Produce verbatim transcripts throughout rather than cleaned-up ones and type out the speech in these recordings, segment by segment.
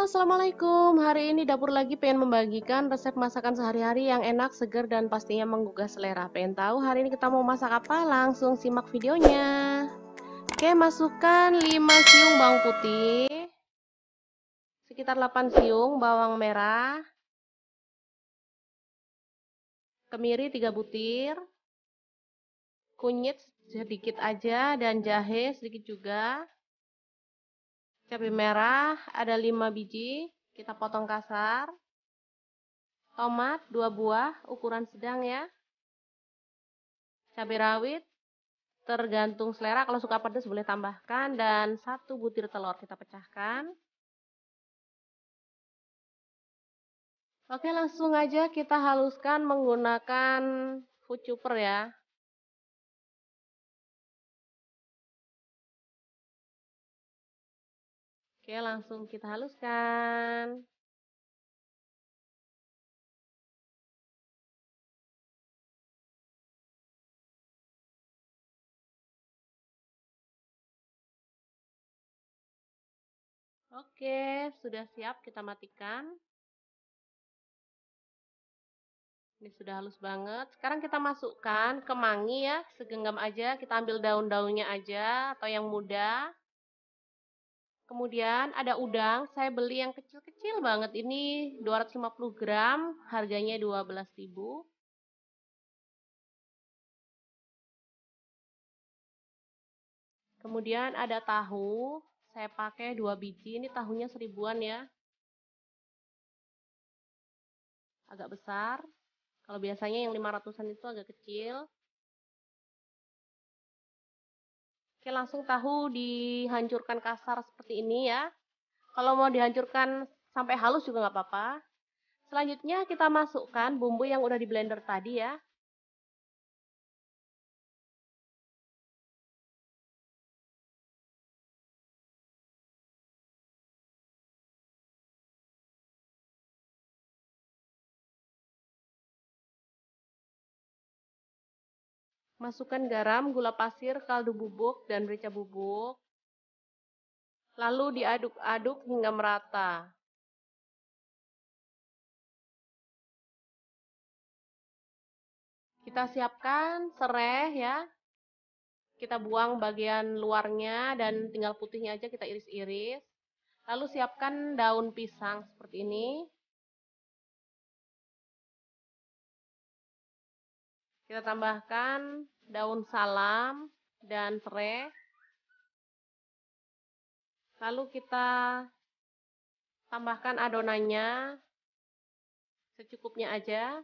Assalamualaikum. Hari ini dapur lagi pengen membagikan resep masakan sehari-hari yang enak, segar, dan pastinya menggugah selera. Pengen tahu hari ini kita mau masak apa? Langsung simak videonya. Oke, masukkan lima siung bawang putih, sekitar delapan siung bawang merah, kemiri tiga butir, kunyit sedikit aja, dan jahe sedikit juga. Cabai merah ada lima biji, kita potong kasar. Tomat dua buah, ukuran sedang ya. Cabai rawit, tergantung selera, kalau suka pedas boleh tambahkan. Dan satu butir telur kita pecahkan. Oke, langsung aja kita haluskan menggunakan food chopper ya. Oke, langsung kita haluskan. Oke, sudah siap, kita matikan. Ini sudah halus banget. Sekarang kita masukkan kemangi ya, segenggam aja. Kita ambil daun-daunnya aja atau yang muda. Kemudian ada udang, saya beli yang kecil-kecil banget. Ini dua ratus lima puluh gram, harganya dua belas ribu. Kemudian ada tahu, saya pakai dua biji, ini tahunya seribuan ya. Agak besar, kalau biasanya yang lima ratusan itu agak kecil. Oke, langsung tahu dihancurkan kasar seperti ini ya. Kalau mau dihancurkan sampai halus juga nggak apa-apa. Selanjutnya kita masukkan bumbu yang udah di blender tadi ya. Masukkan garam, gula pasir, kaldu bubuk, dan merica bubuk. Lalu diaduk-aduk hingga merata. Kita siapkan serai ya. Kita buang bagian luarnya dan tinggal putihnya aja kita iris-iris. Lalu siapkan daun pisang seperti ini. Kita tambahkan daun salam dan serai. Lalu kita tambahkan adonannya secukupnya aja.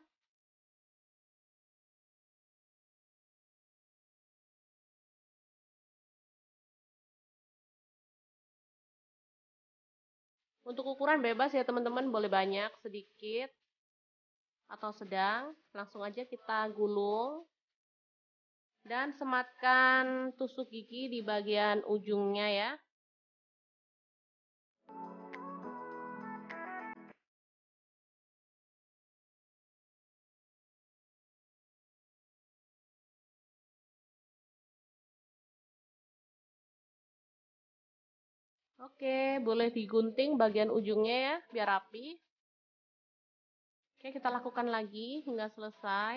Untuk ukuran bebas ya teman-teman, boleh banyak, sedikit, atau sedang. Langsung aja kita gulung. Dan sematkan tusuk gigi di bagian ujungnya ya. Oke, boleh digunting bagian ujungnya ya, biar rapi. Oke, kita lakukan lagi hingga selesai.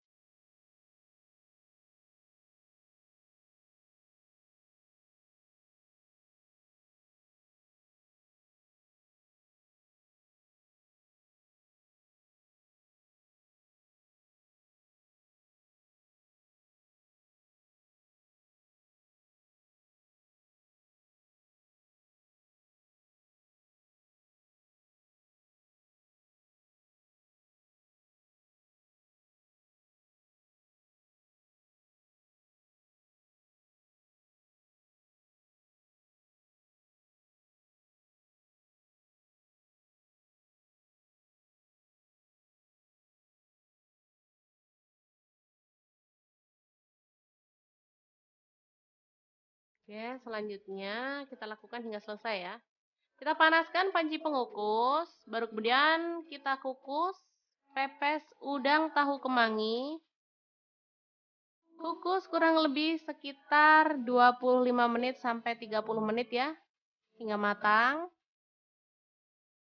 Oke, selanjutnya kita lakukan hingga selesai ya. Kita panaskan panci pengukus, baru kemudian kita kukus pepes udang tahu kemangi. Kukus kurang lebih sekitar dua puluh lima menit sampai tiga puluh menit ya, hingga matang.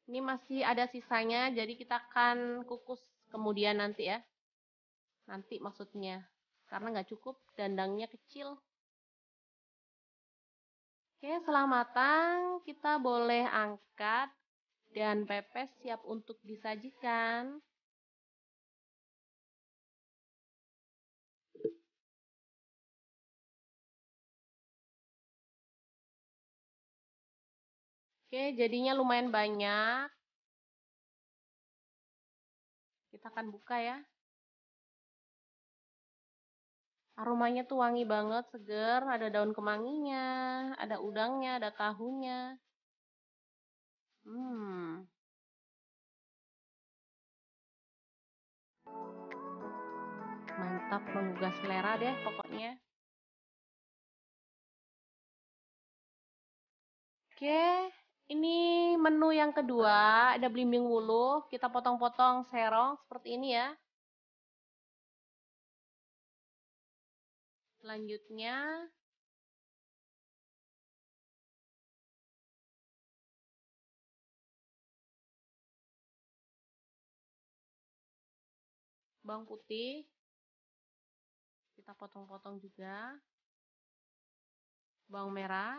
Ini masih ada sisanya, jadi kita akan kukus kemudian nanti ya. Nanti maksudnya, karena nggak cukup, dandangnya kecil. Oke, setelah matang, kita boleh angkat dan pepes siap untuk disajikan. Oke, jadinya lumayan banyak. Kita akan buka ya. Aromanya tuh wangi banget, seger. Ada daun kemanginya, ada udangnya, ada tahunya. Hmm. Mantap, menggugah selera deh pokoknya. Oke, ini menu yang kedua, ada belimbing wuluh. Kita potong-potong serong seperti ini ya. Selanjutnya, bawang putih. Kita potong-potong juga. Bawang merah.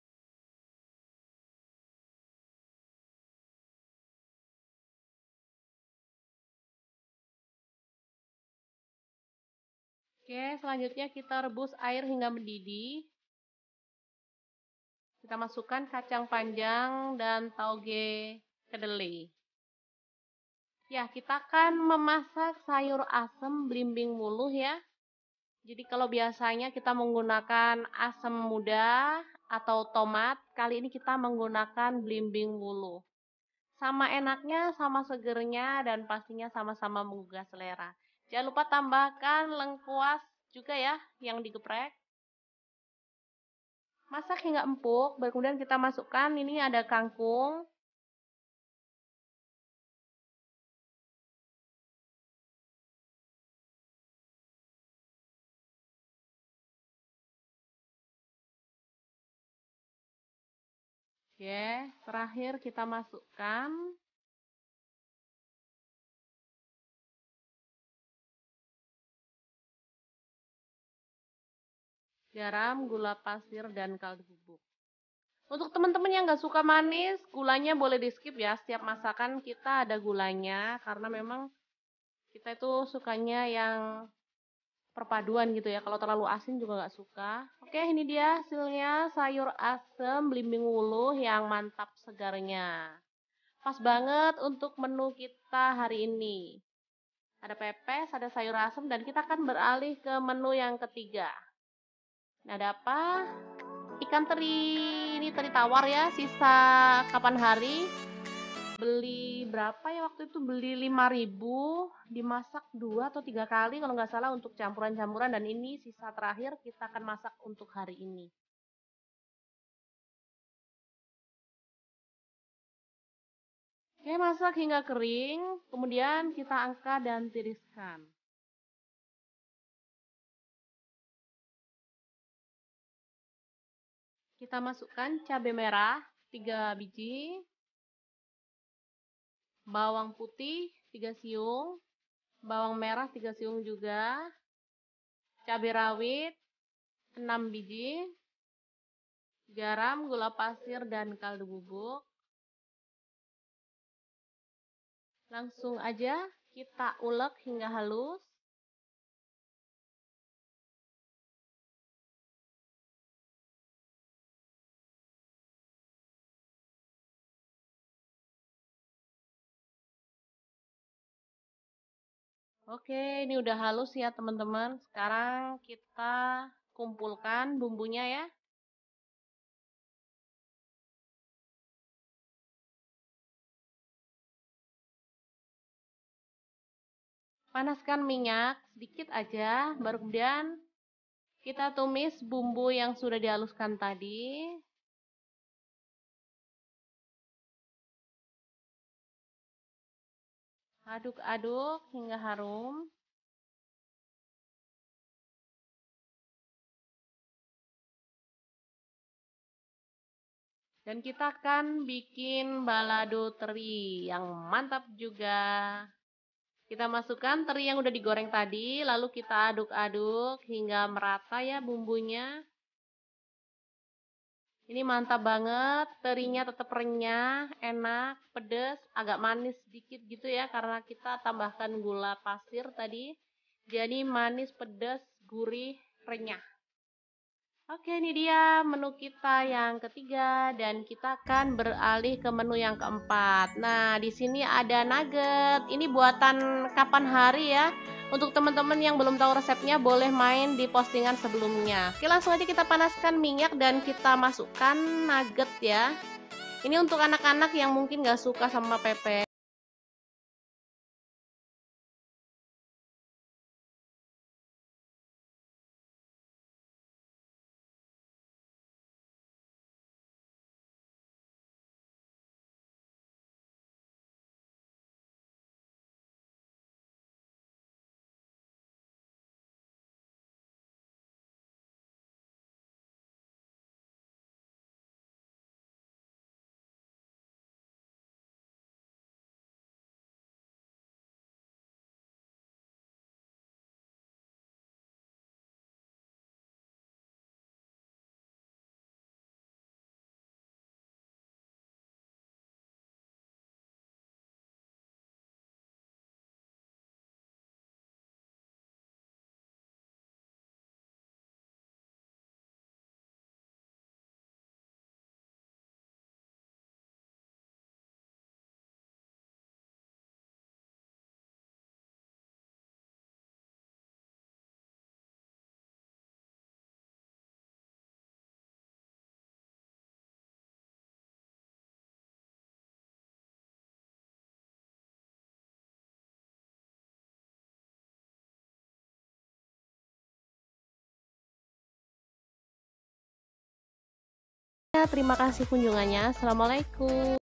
Oke, selanjutnya kita rebus air hingga mendidih. Kita masukkan kacang panjang dan tauge kedelai. Ya, kita akan memasak sayur asem belimbing wuluh ya. Jadi kalau biasanya kita menggunakan asam muda atau tomat, kali ini kita menggunakan belimbing wuluh. Sama enaknya, sama segernya, dan pastinya sama-sama menggugah selera. Jangan lupa tambahkan lengkuas juga ya, yang digeprek. Masak hingga empuk, baru kemudian kita masukkan, ini ada kangkung. Oke, terakhir kita masukkan garam, gula pasir, dan kaldu bubuk. Untuk teman-teman yang nggak suka manis, gulanya boleh di skip ya. Setiap masakan kita ada gulanya, karena memang kita itu sukanya yang perpaduan gitu ya. Kalau terlalu asin juga nggak suka. Oke, ini dia hasilnya sayur asem belimbing wuluh yang mantap segarnya. Pas banget untuk menu kita hari ini. Ada pepes, ada sayur asem, dan kita akan beralih ke menu yang ketiga. Nah, ada apa? Ikan teri, ini teri tawar ya, sisa kapan hari. Beli berapa ya waktu itu? Beli lima ribu, dimasak dua atau tiga kali kalau nggak salah untuk campuran-campuran, dan ini sisa terakhir kita akan masak untuk hari ini. Oke, masak hingga kering, kemudian kita angkat dan tiriskan. Kita masukkan cabai merah tiga biji, bawang putih tiga siung, bawang merah tiga siung juga, cabai rawit enam biji, garam, gula pasir, dan kaldu bubuk. Langsung aja kita ulek hingga halus. Oke, ini udah halus ya teman-teman. Sekarang kita kumpulkan bumbunya ya. Panaskan minyak sedikit aja, baru kemudian kita tumis bumbu yang sudah dihaluskan tadi. Aduk-aduk hingga harum. Dan kita akan bikin balado teri yang mantap juga. Kita masukkan teri yang udah digoreng tadi, lalu kita aduk-aduk hingga merata ya bumbunya. Ini mantap banget, terinya tetap renyah, enak, pedas, agak manis sedikit gitu ya karena kita tambahkan gula pasir tadi. Jadi manis, pedas, gurih, renyah. Oke, ini dia menu kita yang ketiga dan kita akan beralih ke menu yang keempat. Nah, di sini ada nugget. Ini buatan kapan hari ya? Untuk teman-teman yang belum tahu resepnya boleh main di postingan sebelumnya. Oke, langsung aja kita panaskan minyak dan kita masukkan nugget ya. Ini untuk anak-anak yang mungkin gak suka sama pepes. Ya, terima kasih kunjungannya. Assalamualaikum.